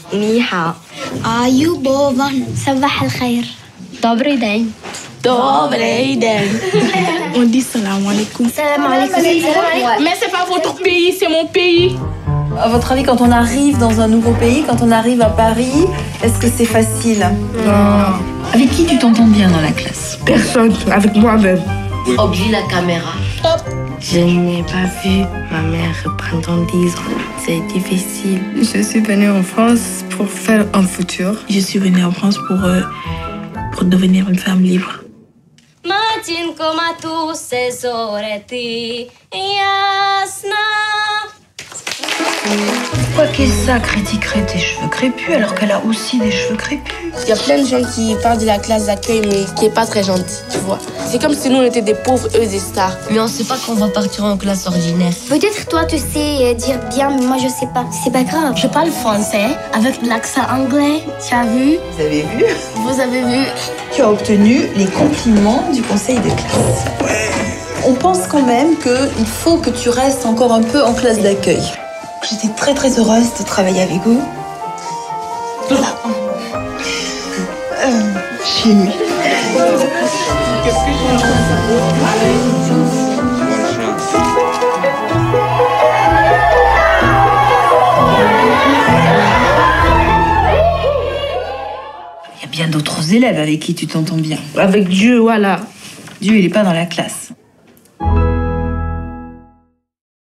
Ni hao. Ayubovan. Sabah al-khair. Dobry dzień. Dobry dzień. On dit salam alaikum. Salam alaikum. Mais c'est pas votre pays, c'est mon pays. À votre avis, quand on arrive dans un nouveau pays, quand on arrive à Paris, est-ce que c'est facile? Non. Avec qui tu t'entends bien dans la classe? Personne, avec moi-même. Oublie la caméra. Je n'ai pas vu ma mère pendant 10 ans. C'est difficile. Je suis venue en France pour faire un futur. Je suis venue en France pour devenir une femme libre. Matin comme à tous ces oreti, yasna. Pourquoi Kessa critiquerait tes cheveux crépus alors qu'elle a aussi des cheveux crépus? Il y a plein de gens qui parlent de la classe d'accueil, mais qui n'est pas très gentil, tu vois. C'est comme si nous, on était des pauvres, eux, des stars. Mais on sait pas qu'on va partir en classe ordinaire. Peut-être toi tu sais dire bien, mais moi je sais pas. C'est pas grave. Je parle français avec l'accent anglais. Tu as vu? Vous avez vu? Vous avez vu? Tu as obtenu les compliments du conseil de classe. On pense quand même qu'il faut que tu restes encore un peu en classe d'accueil. J'étais très très heureuse de travailler avec vous. Voilà. Chez lui. Il y a bien d'autres élèves avec qui tu t'entends bien. Avec Dieu, voilà. Dieu, il est pas dans la classe.